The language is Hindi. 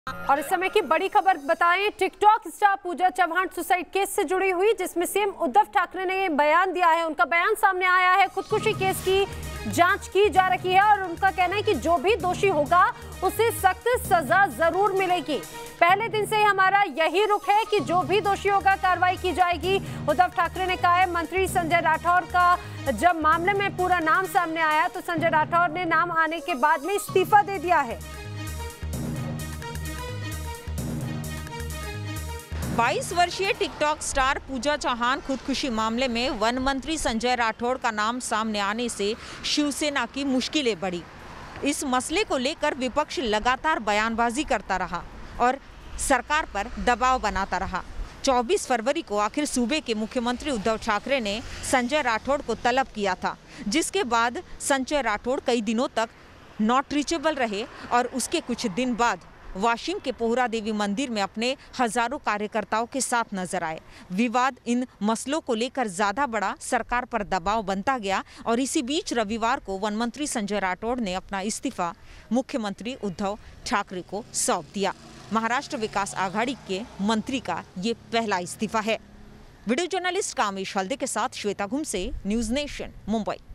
और इस समय की बड़ी खबर बताएं, TikTok star Pooja Chavan suicide case से जुड़ी हुई, जिसमें सीएम उद्धव ठाकरे ने बयान दिया है। उनका बयान सामने आया है। खुदकुशी केस की जांच की जा रही है और उनका कहना है कि जो भी दोषी होगा उसे सख्त सजा जरूर मिलेगी। पहले दिन से हमारा यही रुख है कि जो भी दोषी होगा कार्रवाई की जाएगी। उद्धव ठाकरे ने कहा है। मंत्री संजय राठौर का जब मामले में पूरा नाम सामने आया तो संजय राठौर ने नाम आने के बाद में इस्तीफा दे दिया है। 22 वर्षीय टिकटॉक स्टार पूजा चव्हाण खुदकुशी मामले में वन मंत्री संजय राठौर का नाम सामने आने से शिवसेना की मुश्किलें बढ़ी। इस मसले को लेकर विपक्ष लगातार बयानबाजी करता रहा और सरकार पर दबाव बनाता रहा। 24 फरवरी को आखिर सूबे के मुख्यमंत्री उद्धव ठाकरे ने संजय राठौर को तलब किया था, जिसके बाद संजय राठौर कई दिनों तक नॉट रीचेबल रहे और उसके कुछ दिन बाद वाशिम के पोहरा देवी मंदिर में अपने हजारों कार्यकर्ताओं के साथ नजर आए। विवाद इन मसलों को लेकर ज्यादा बड़ा, सरकार पर दबाव बनता गया और इसी बीच रविवार को वन मंत्री संजय राठौर ने अपना इस्तीफा मुख्यमंत्री उद्धव ठाकरे को सौंप दिया। महाराष्ट्र विकास आघाड़ी के मंत्री का ये पहला इस्तीफा है। वीडियो जर्नलिस्ट कामेश हल्दे के साथ श्वेता घुमसे, न्यूज़ नेशन, मुंबई।